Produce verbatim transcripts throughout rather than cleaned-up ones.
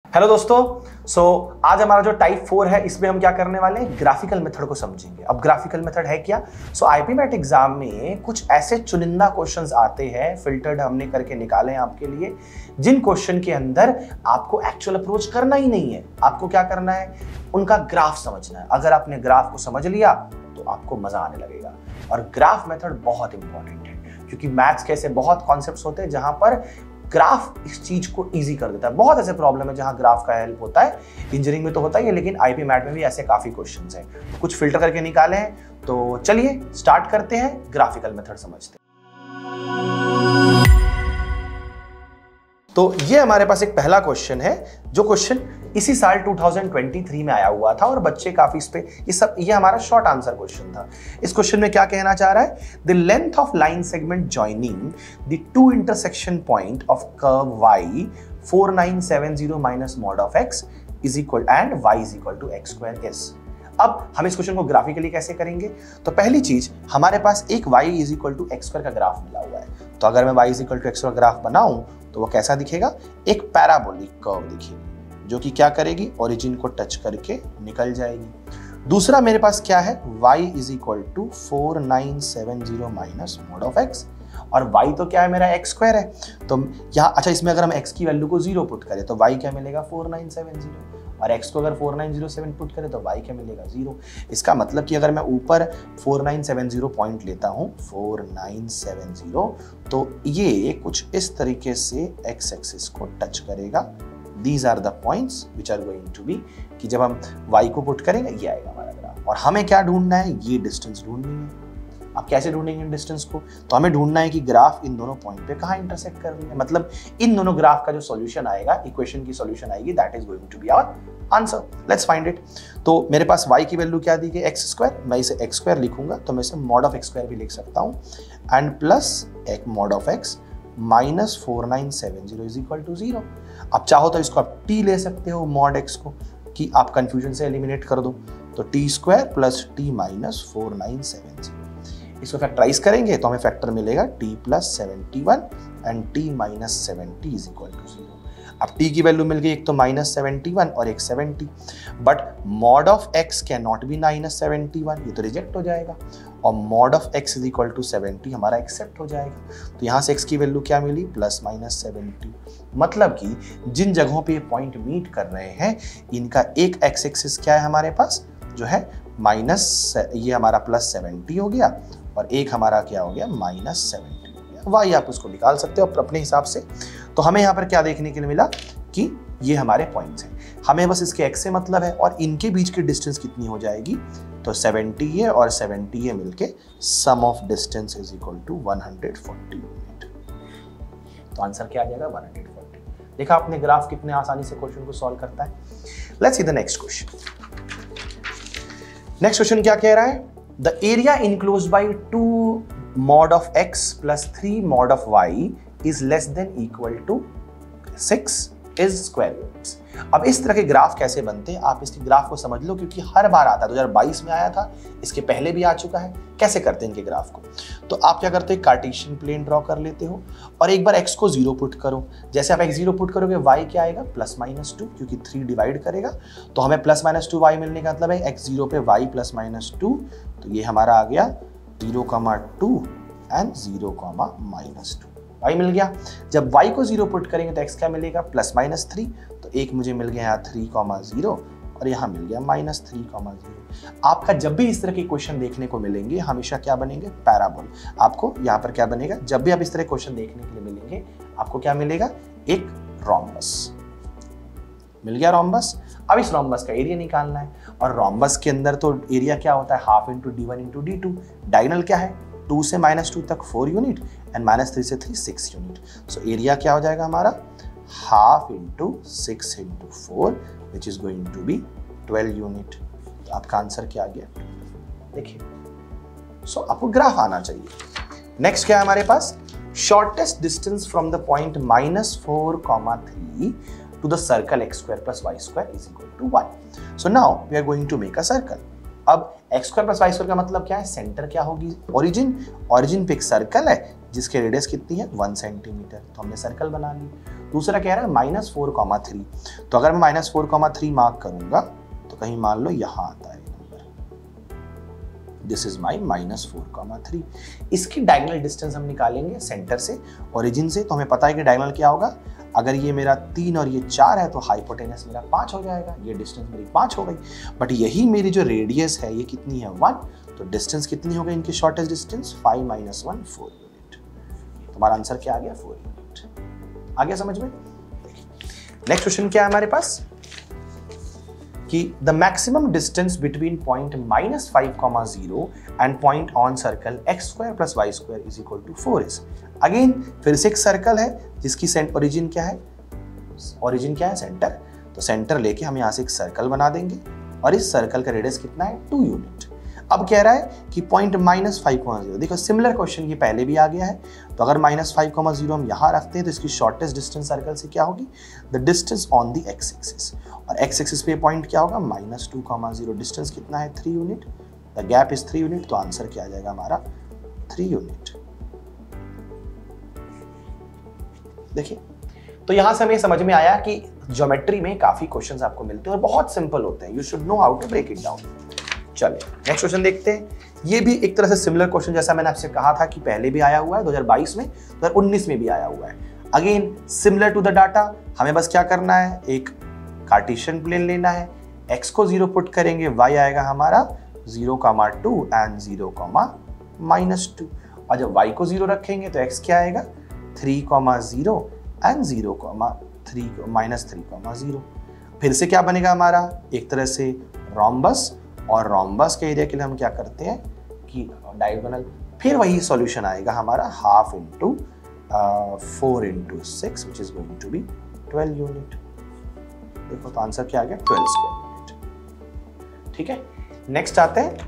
Hello दोस्तों, सो so, आज हमारा जो टाइप फोर है इसमें हम क्या करने वाले हैं, ग्राफिकल मेथड को समझेंगे। अब ग्राफिकल मेथड है क्या? सो आईपीमैट एग्जाम में कुछ ऐसे चुनिंदा क्वेश्चंस आते हैं, फिल्टर्ड हमने करके निकाले हैं आपके लिए, जिन क्वेश्चन के अंदर आपको एक्चुअल अप्रोच करना ही नहीं है। आपको क्या करना है, उनका ग्राफ समझना है। अगर आपने ग्राफ को समझ लिया तो आपको मजा आने लगेगा। और ग्राफ मेथड बहुत इंपॉर्टेंट है, क्योंकि मैथ्स के ऐसे बहुत कॉन्सेप्ट्स होते हैं जहां पर ग्राफ इस चीज को इजी कर देता है। बहुत ऐसे प्रॉब्लम है जहां ग्राफ का हेल्प होता है, इंजीनियरिंग में तो होता ही है, लेकिन आईपी मैट में भी ऐसे काफी क्वेश्चंस हैं। कुछ फिल्टर करके निकाले हैं, तो चलिए स्टार्ट करते हैं, ग्राफिकल मेथड समझते हैं। तो ये हमारे पास एक पहला क्वेश्चन है, जो क्वेश्चन इसी साल दो हज़ार तेईस में आया हुआ था और बच्चे काफी इस पे ये सब ये हमारा शॉर्ट आंसर क्वेश्चन था। इस क्वेश्चन में क्या कहना चाह रहा है, the length of line segment joining the two intersection point of curve y four nine seven zero minus mod of x is equal and y is equal to x square is. अब हम इस question को graphically कैसे करेंगे? तो पहली चीज, हमारे पास एक y is equal to x square का ग्राफ मिला हुआ है। तो अगर मैं y is equal to x square graph बनाऊं तो वो कैसा दिखेगा, एक पैराबोलिक कर्व दिखेगी, जो कि क्या करेगी, ओरिजिन को टच करके निकल जाएगी। दूसरा मेरे पास क्या है, y is equal to four nine seven zero minus mod of x, और y तो क्या है मेरा एक्स स्क्वायर है। तो यहाँ अच्छा, इसमें अगर हम x की वैल्यू को जीरो पुट करें तो y क्या मिलेगा, फोर नाइन सेवन जीरो, और x को अगर four nine zero seven put करें तो y क्या मिलेगा, जीरो। इसका मतलब कि अगर मैं ऊपर four nine seven zero point लेता हूँ, फोर नाइन सेवन जीरो, तो ये कुछ इस तरीके से x एक्सिस को टच करेगा। These are the points which are going to be, कि जब हम y को पुट करेंगे ये आएगा हमारा ग्राफ। और हमें क्या ढूंढना है, ये डिस्टेंस ढूंढनी है। अब कैसे ढूंढेंगे डिस्टेंस को, तो हमें ढूंढना है कि ग्राफ इन दोनों पॉइंट पे कहाँ इंटरसेक्ट कर रही है। मतलब इन दोनों ग्राफ का जो सॉल्यूशन आएगा, इक्वेशन की सॉल्यूशन आएगी, that is going to be our answer. Let's find it. तो मेरे पास y की वैल्यू क्या दी गई, एक्स स्क्वायर। मैं इसे एक्स स्क्वायर लिखूंगा तो मैं इसे मॉड ऑफ एक्स स्क्वायर भी लिख सकता हूँ, एंड प्लस एक mod of x minus four nine seven zero is equal to zero. अब चाहो तो इसको आप t ले सकते हो, मॉड x को, कि आप कंफ्यूजन से एलिमिनेट कर दो। तो T square plus T minus four nine seven zero, इसको फैक्टराइज करेंगे तो हमें फैक्टर मिलेगा t plus seventy one and t minus seventy is equal to zero. अब t की वैल्यू मिल गई, एक तो माइनस सेवेंटी वन और एक seventy, but mod of x can not be minus seventy one, ये तो रिजेक्ट हो जाएगा, और mod of x is equal to seventy हमारा एक्सेप्ट हो जाएगा। तो यहाँ से x की वैल्यू क्या मिली, प्लस माइनस सेवेंटी। मतलब कि जिन जगहों पे ये पॉइंट मीट कर रहे हैं, इनका एक x एक्सिस क्या है हमारे पास, जो है माइनस, ये हमारा प्लस सेवेंटी हो गया, और एक हमारा क्या हो गया, माइनस सेवेंटी हो गया। वाई आप उसको निकाल सकते हो अपने हिसाब से। तो हमें यहाँ पर क्या देखने के लिए मिला कि ये हमारे पॉइंट्स हैं, हमें बस इसके x से मतलब है, और इनके बीच की डिस्टेंस कितनी हो जाएगी, तो सेवेंटी ये और सेवेंटी ये मिलके sum of distance is equal to one hundred forty unit. तो आंसर क्या आ जाएगा, वन हंड्रेड फोर्टी। देखा आपने ग्राफ कितने आसानी से क्वेश्चन को सॉल्व करता है। Let's see the next question. Next question क्या कह रहा है, the area enclosed by two mod of x plus three mod of y is less than equal to six is square units. अब इस तरह के ग्राफ कैसे बनते हैं, आप इसके ग्राफ को समझ लो, क्योंकि हर बार आता है। दो हज़ार बाईस में आया था, इसके पहले भी आ चुका है। कैसे करते हैं इनके ग्राफ को, तो आप क्या करते हैं, कार्टेशियन प्लेन ड्रॉ कर लेते हो, और एक बार x को जीरो पुट करो। जैसे आप x जीरो पुट करोगे, y क्या आएगा, प्लस माइनस टू, क्योंकि थ्री डिवाइड करेगा, तो हमें प्लस माइनस टू वाई मिलने का मतलब है x जीरो पे y प्लस माइनस टू, तो ये हमारा आ गया zero comma two and zero comma minus two, y मिल गया। जब y को जीरो पुट करेंगे तो x क्या मिलेगा, प्लस माइनस थ्री, तो एक मुझे मिल गया यहाँ थ्री कॉमा जीरो, और यहाँ मिल गया माइनस थ्री कॉमा जीरो। आपका जब भी इस तरह के क्वेश्चन देखने को मिलेंगे, हमेशा क्या बनेंगे, पैराबोल। आपको यहाँ पर क्या बनेगा, जब भी आप इस तरह क्वेश्चन देखने के लिए मिलेंगे, आपको क्या मिलेगा, एक रोम्बस मिल गया, रोम्बस। अब इस रोम्बस का एरिया निकालना है, और रोम्बस के अंदर तो एरिया क्या होता है, half into D one into D two. Diagonal क्या है, टू से माइनस टू तक four unit, and minus three से three six unit. So area क्या हो जाएगा हमारा, half into six into four, which is going to be twelve unit. तो आपका आंसर क्या आ गया, देखिए। सो so, आपको ग्राफ आना चाहिए। नेक्स्ट क्या है हमारे पास, shortest distance from the point minus four comma three to the circle x square plus y square is equal to one. So now we are going to make a circle. अब x square plus y square का मतलब क्या है, centre क्या होगी, origin. Origin पे एक circle है, जिसके रेडियस कितनी है वन सेंटीमीटर, तो हमने सर्कल बना ली। दूसरा कह रहा है माइनस फोर कॉमा थ्री, तो अगर मैं minus four comma three mark करूंगा तो कहीं मान लो यहाँ आता है number, this is my minus four comma three. इसकी डायगोनल डिस्टेंस हम निकालेंगे सेंटर से, ओरिजिन से, तो हमें पता है कि डायगोनल क्या होगा, अगर ये मेरा तीन और ये चार है तो हाइपोटेनस मेरा पाँच हो जाएगा, ये डिस्टेंस मेरी पाँच हो गई। बट यही मेरी जो रेडियस है ये कितनी है वन, तो डिस्टेंस कितनी हो गई इनकी shortest distance five minus one four unit. तुम्हारा आंसर क्या आ गया फोर यूनिट। आ गया समझ में। नेक्स्ट क्वेश्चन क्या है हमारे पास कि the maximum distance between point minus five comma zero and point on circle x square plus y square is equal to four is. Again फिर से एक सर्कल है जिसकी सेंट ओरिजिन क्या है, ओरिजिन क्या है सेंटर, तो सेंटर लेके हम यहाँ से एक सर्कल बना देंगे और इस सर्कल का रेडियस कितना है टू यूनिट। अब कह रहा है कि point minus five comma zero, देखो सिमिलर क्वेश्चन ये पहले भी आ गया है, तो अगर माइनस फाइव कॉमा जीरो हम यहाँ रखते हैं तो इसकी शॉर्टेस्ट डिस्टेंस सर्कल से क्या होगी, the distance on the x axis, और एक्स एक्सिस पे पॉइंट क्या होगा minus two comma zero, distance कितना है three unit, the gap is three unit, तो आंसर क्या आ जाएगा हमारा थ्री यूनिट। देखिए तो यहां से हमें समझ में आया कि ज्योमेट्री में काफी क्वेश्चंस आपको मिलते हैं और बहुत सिंपल होते हैं, you should know how to break it down. चलिए नेक्स्ट क्वेश्चन देखते हैं। ये भी एक तरह से सिमिलर क्वेश्चन, जैसा मैंने आपसे कहा था कि पहले भी आया हुआ है दो हज़ार बाईस में, दो हज़ार उन्नीस में भी आया हुआ है। Again similar to the data, हमें बस क्या करना है, एक कार्टेशियन प्लेन लेना है, x को जीरो पुट करेंगे, y आएगा हमारा zero comma two and zero comma minus two, और जब y को जीरो रखेंगे तो x क्या आएगा three comma zero and zero comma three minus three comma zero. फिर से क्या बनेगा हमारा, एक तरह से रोम्बस, और रोम्बस के एरिया के लिए हम क्या करते हैं कि डायगोनल, फिर वही सॉल्यूशन आएगा हमारा half into four into six which is going to be twelve unit. देखो तो आंसर क्या आ गया ट्वेल्व स्क्वायर यूनिट। ठीक है, नेक्स्ट आते हैं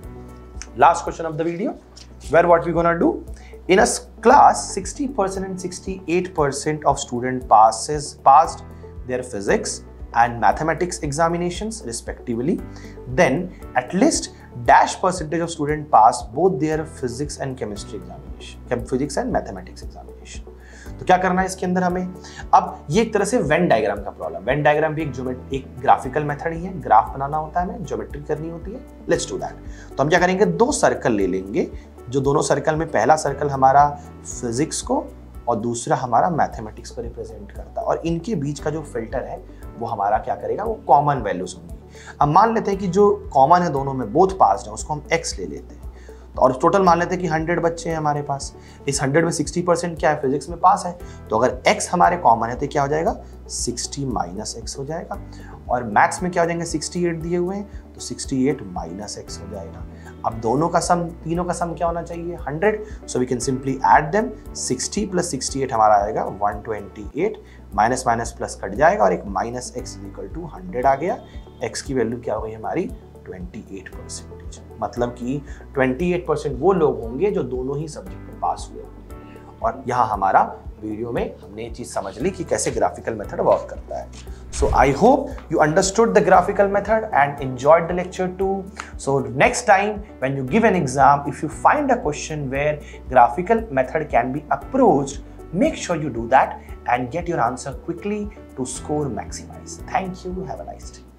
last question of the video, where what we gonna do in a class sixty percent and sixty-eight percent of student passes passed their physics and mathematics examinations respectively, then at least dash percentage of student passed both their physics and chemistry examination physics and mathematics examination। तो क्या करना है इसके अंदर हमें, अब ये एक तरह से वेन डायग्राम का प्रॉब्लम, वेन डायग्राम भी एक ज्योमेट्री एक ग्राफिकल मेथड ही है, ग्राफ बनाना होता है, हमें ज्योमेट्री करनी होती है। Let's do that. तो हम क्या करेंगे, दो सर्कल ले लेंगे, जो दोनों सर्कल में पहला सर्कल हमारा फिजिक्स को और दूसरा हमारा मैथमेटिक्स को रिप्रेजेंट करता है, और इनके बीच का जो फिल्टर है वो हमारा क्या करेगा, वो कॉमन वैल्यूज होंगी। अब मान लेते हैं कि जो कॉमन है दोनों में, बोथ पास है, उसको हम एक्स ले लेते हैं, तो और टोटल मान लेते हैं कि हंड्रेड बच्चे हैं हमारे पास, इस हंड्रेड में सिक्सटी परसेंट क्या है फिजिक्स में पास है, तो अगर x हमारे कॉमन है तो क्या हो जाएगा सिक्सटी माइनस एक्स हो जाएगा, और मैथ्स में क्या हो जाएंगे सिक्सटी एट दिए हुए हैं तो सिक्सटी एट माइनस एक्स हो जाएगा। अब दोनों का सम, तीनों का सम क्या होना चाहिए hundred, so we can simply add them, sixty plus sixty eight हमारा आएगा one twenty eight, minus minus plus cut जाएगा और एक minus x equal to hundred आ गया। x की वैल्यू क्या हो गई हमारी ट्वेंटी एट परसेंटेज, मतलब कि ट्वेंटी एट परसेंट वो लोग होंगे जो दोनों ही सब्जेक्ट में पास हुए होंगे। और यहाँ हमारा वीडियो में हमने ये चीज समझ ली कि कैसे ग्राफिकल मेथड वर्क करता है। So I hope you understood the graphical method and enjoyed the lecture too. So next time when you give an exam, if you find a question where graphical method can be approached, make sure you do that and get your answer quickly to score maximize. Thank you. Have a nice day.